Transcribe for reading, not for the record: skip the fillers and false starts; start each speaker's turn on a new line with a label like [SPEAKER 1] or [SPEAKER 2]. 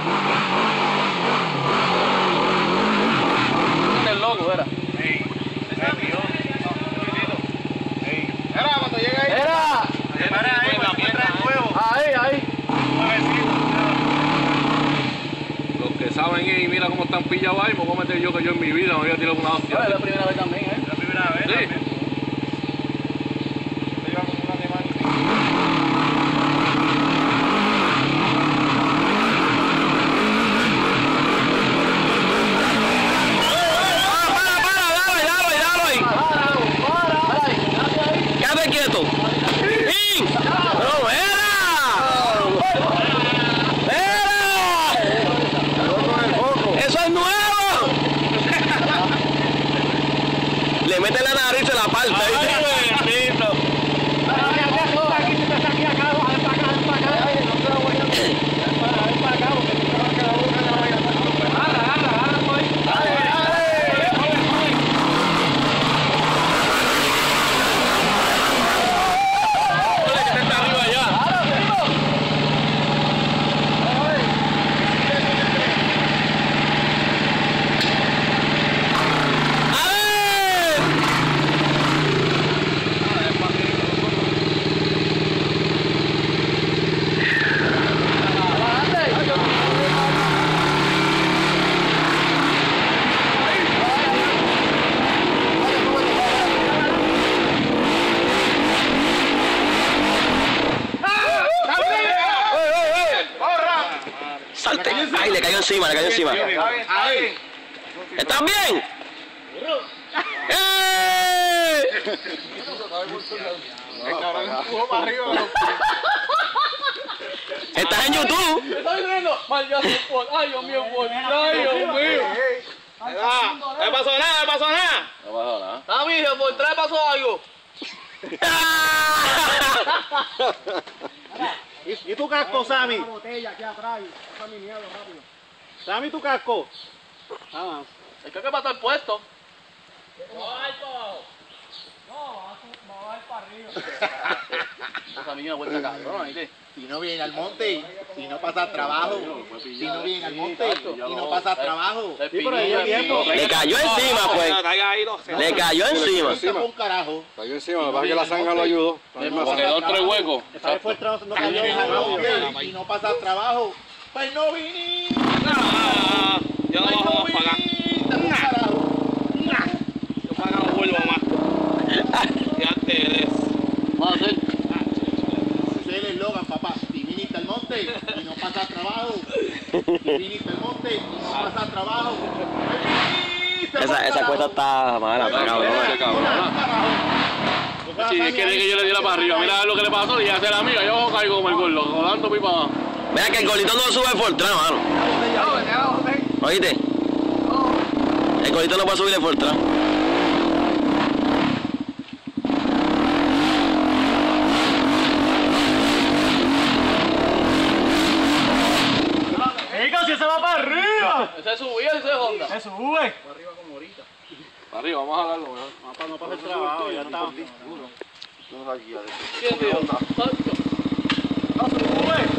[SPEAKER 1] El loco era.
[SPEAKER 2] Era cuando llega ahí.
[SPEAKER 1] Era.
[SPEAKER 2] Para ahí, para encontrar el huevo.
[SPEAKER 1] Ahí.
[SPEAKER 3] Los que saben y mira cómo están pillados ahí, me voy a meter yo que yo en mi vida me voy a tirar una hostia.
[SPEAKER 1] Es la primera vez también, ¿eh?
[SPEAKER 2] La primera vez.
[SPEAKER 3] Sí.
[SPEAKER 2] Te iba como un animal.
[SPEAKER 3] Dalo ahí. Quédate quieto. ¡In! ¡Pero ¡eso es nuevo! Le mete la nariz y se la aparta. Salte. Ay, le cayó encima.
[SPEAKER 2] Ahí.
[SPEAKER 3] ¿Están bien? ¡Eh!
[SPEAKER 2] El cabrón empujó para arriba.
[SPEAKER 3] ¿Estás en YouTube?
[SPEAKER 1] ¿Me estás diciendo? Ay, Dios mío, ay, Dios mío.
[SPEAKER 2] No pasó nada.
[SPEAKER 1] Ah, mijo, por trae pasó algo.
[SPEAKER 2] ¿Y tu casco, Sammy?
[SPEAKER 4] Botella aquí atrás, Sammy miedo rápido.
[SPEAKER 2] Sammy, tu casco.
[SPEAKER 1] Es que va a estar puesto. Esa niña vuelta cabrón, ¿viste?
[SPEAKER 2] Si no viene al monte y no pasa trabajo. Si no viene al monte y no pasa trabajo.
[SPEAKER 1] Sí, pero ahí hay tiempo.
[SPEAKER 3] Le cayó encima, pues. Le cayó encima.
[SPEAKER 2] Un carajo.
[SPEAKER 5] Cayó encima, lo que pasa es que la zanja lo ayudó.
[SPEAKER 3] Quedó 3 huecos.
[SPEAKER 2] Esta vez fue el trabajo, no cayó en la y no pasa trabajo. Pues no viniste.
[SPEAKER 3] Ya no vamos a pagar. Yo pago no vuelvo más. Ya te des.
[SPEAKER 1] Vamos a hacer.
[SPEAKER 2] Ese es el eslogan, papá. Si viniste al monte y no pasa trabajo. Si viniste al monte y no pasa trabajo.
[SPEAKER 3] Esa cuesta está mala, está cabrona.
[SPEAKER 5] Si quiere que yo le diera para arriba, mira lo que le pasó y hace la mía, yo caigo como el gordo, rodando pipa abajo.
[SPEAKER 3] Mira que el golito no sube el Fortran, mano. ¿Oíste? El golito no puede subir el Fortran.
[SPEAKER 4] ¡Chico, si se va para arriba!
[SPEAKER 1] Ese es subida, ese es Honda.
[SPEAKER 4] ¡Se sube!
[SPEAKER 5] Para arriba, vamos a jalarlo, mejor.
[SPEAKER 2] No pasa el trabajo, ya está.
[SPEAKER 1] ¿Quién dijo?
[SPEAKER 4] ¡No se sube!